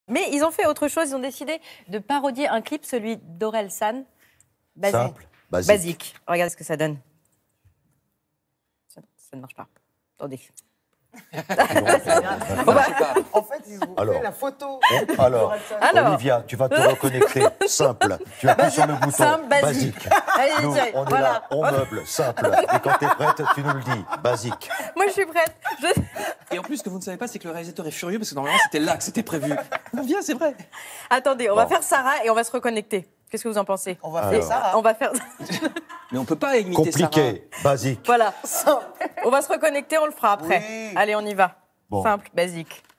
Mais ils ont fait autre chose, ils ont décidé de parodier un clip, celui d'Orelsan. Simple, basique. Regardez ce que ça donne. Ça ne marche pas. Attendez. En fait, ils ont fait la photo. Alors, Olivia, tu vas te reconnecter. Simple. Tu appuies sur le bouton. Simple, basique. Allez, Nous, Jay, on est voilà. là, on meuble, simple. Et quand t'es prête, tu nous le dis. Basique. Moi, je suis prête. Et en plus, ce que vous ne savez pas, c'est que le réalisateur est furieux parce que normalement, c'était là que c'était prévu. On vient, c'est vrai. Attendez, on va faire Sarah et on va se reconnecter. Qu'est-ce que vous en pensez? On va faire Sarah. On va faire... Mais on peut pas imiter Sarah. Compliqué, basique. Voilà. On va se reconnecter, on le fera après. Oui. Allez, on y va. Bon. Simple, basique.